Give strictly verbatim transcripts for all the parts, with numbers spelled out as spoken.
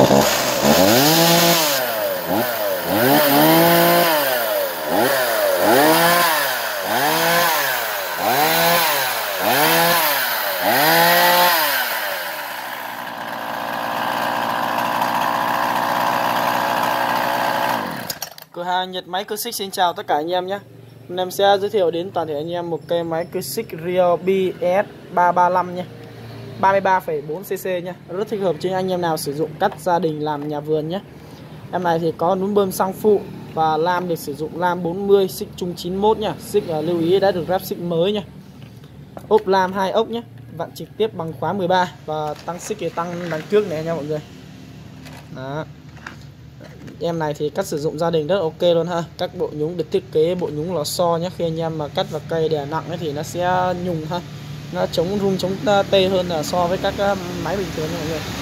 Cửa hàng Nhật Máy Cơ Xích xin chào tất cả anh em nhé. Hôm nay em sẽ giới thiệu đến toàn thể anh em một cây máy cơ xích Ryobi S ba ba lăm nha, ba mươi ba phẩy bốn xê xê nha, rất thích hợp cho anh em nào sử dụng cắt gia đình làm nhà vườn nhé. Em này thì có núm bơm xăng phụ và lam được sử dụng lam bốn mươi, xích chung chín mươi mốt nha. Xích uh, lưu ý đã được ráp xích mới nha. Ốp lam hai ốc nhé, vặn trực tiếp bằng khóa mười ba và tăng xích thì tăng đằng trước này nha mọi người. Đó. Em này thì cắt sử dụng gia đình rất ok luôn ha. Các bộ nhúng được thiết kế bộ nhúng lò xo nhé. Khi anh em mà cắt vào cây đè nặng ấy thì nó sẽ nhùng ha, nó chống rung chống tê hơn là so với các máy bình thường mọi người.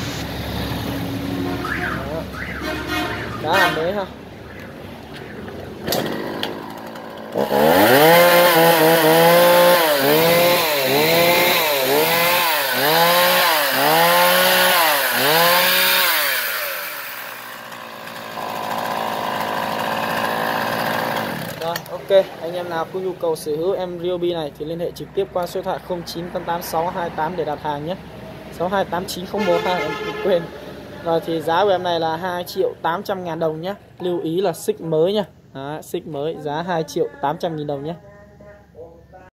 Đó. Đá làm mới ha. Rồi, ok, anh em nào có nhu cầu sở hữu em Ryobi này thì liên hệ trực tiếp qua số điện thoại không chín tám tám sáu hai tám để đặt hàng nhé. sáu hai tám chín không một ha, em quên. Rồi thì giá của em này là hai triệu tám trăm ngàn đồng nhé. Lưu ý là xích mới nha. Đó, xích mới giá hai triệu tám trăm nghìn đồng nhé.